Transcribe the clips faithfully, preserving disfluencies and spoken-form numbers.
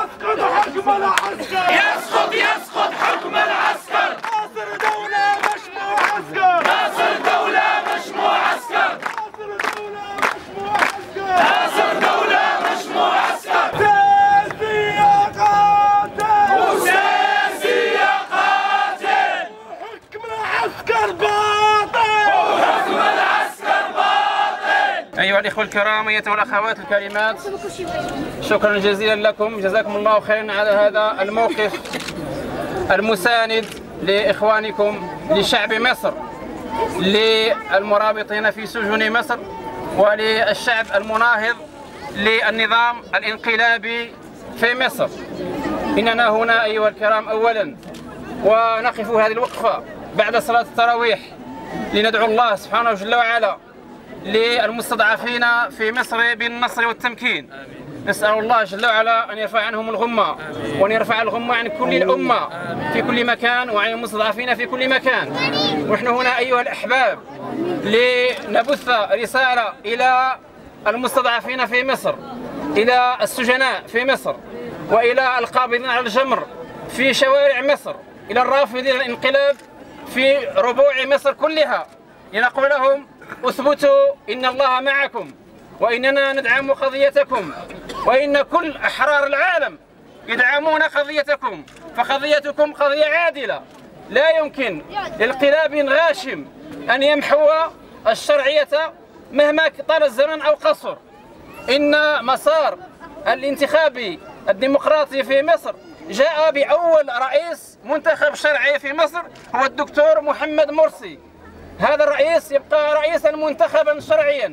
يسقط حكم العسكر. يسقط يسقط حكم العسكر. ناصر دولة مش معسكر. ناصر دولة مش معسكر. ناصر دولة مش ناصر دولة مش معسكر. معسكر. سياسي يا قاتل. وسياسي يا قاتل. حكم العسكر باطل. وحكم العسكر باطل. أيها الإخوة الكرام، أيتها الأخوات الكريمات، شكرا جزيلا لكم، جزاكم الله خيرا على هذا الموقف المساند لإخوانكم، لشعب مصر، للمرابطين في سجون مصر، وللشعب المناهض للنظام الانقلابي في مصر. إننا هنا أيها الكرام أولا ونقف هذه الوقفة بعد صلاة التراويح لندعو الله سبحانه جل وعلا للمستضعفين في مصر بالنصر والتمكين. نسأل الله جل وعلا أن يرفع عنهم الغمة، وأن يرفع الغمة عن كل الأمة في كل مكان، وعن المستضعفين في كل مكان. ونحن هنا أيها الأحباب لنبث رسالة إلى المستضعفين في مصر، إلى السجناء في مصر، وإلى القابضين على الجمر في شوارع مصر، إلى الرافضين للانقلاب في ربوع مصر كلها، لنقول لهم: اثبتوا، إن الله معكم، وإننا ندعم قضيتكم، وإن كل أحرار العالم يدعمون قضيتكم، فقضيتكم قضية عادلة. لا يمكن لانقلاب غاشم أن يمحو الشرعية مهما طال الزمن أو قصر. إن مسار الانتخابي الديمقراطي في مصر جاء بأول رئيس منتخب شرعي في مصر هو الدكتور محمد مرسي. هذا الرئيس يبقى رئيسا منتخبا شرعيا،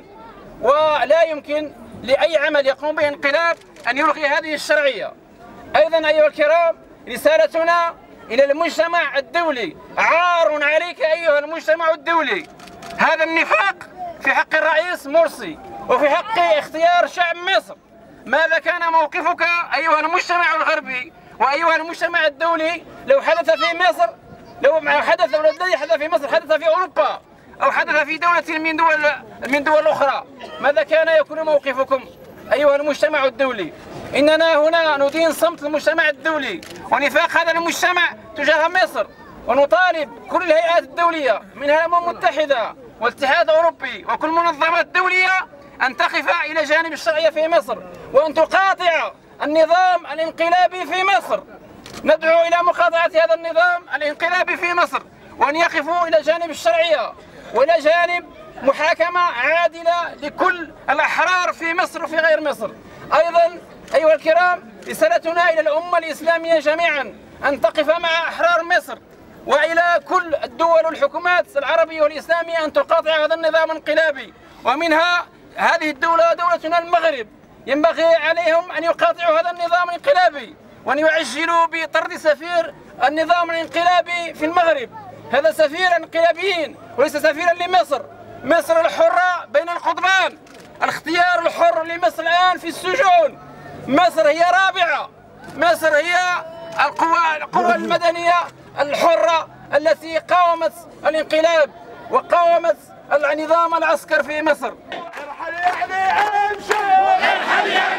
ولا يمكن لأي عمل يقوم به انقلاب أن يلغي هذه الشرعية. أيضا أيها الكرام، رسالتنا إلى المجتمع الدولي: عار عليك أيها المجتمع الدولي هذا النفاق في حق الرئيس مرسي وفي حق اختيار شعب مصر. ماذا كان موقفك أيها المجتمع الغربي وأيها المجتمع الدولي لو حدث في مصر، لو حدث لو الذي حدث في مصر حدث في أوروبا أو حدث في دولة من دول من دول أخرى؟ ماذا كان يكون موقفكم أيها المجتمع الدولي؟ إننا هنا ندين صمت المجتمع الدولي ونفاق هذا المجتمع تجاه مصر، ونطالب كل الهيئات الدولية منها الأمم المتحدة والاتحاد الأوروبي وكل المنظمات الدولية أن تقف إلى جانب الشرعية في مصر، وأن تقاطع النظام الانقلابي في مصر. ندعو إلى مقاطعة هذا النظام الانقلابي في مصر، وأن يقفوا إلى جانب الشرعية وإلى جانب محاكمة عادلة لكل الأحرار في مصر وفي غير مصر. أيضا أيها الكرام، رسالتنا إلى الأمة الإسلامية جميعا أن تقف مع أحرار مصر، وإلى كل الدول والحكومات العربية والإسلامية أن تقاطع هذا النظام الانقلابي، ومنها هذه الدولة دولتنا المغرب. ينبغي عليهم أن يقاطعوا هذا النظام الانقلابي، وأن يعجلوا بطرد سفير النظام الانقلابي في المغرب. هذا سفير انقلابيين وليس سفيرا لمصر. مصر الحرة بين القطبان، الاختيار الحر لمصر الآن في السجون. مصر هي رابعة، مصر هي القوى القوى المدنية الحرة التي قاومت الانقلاب وقاومت النظام العسكر في مصر. ارحل يعني امشي. ارحل يعني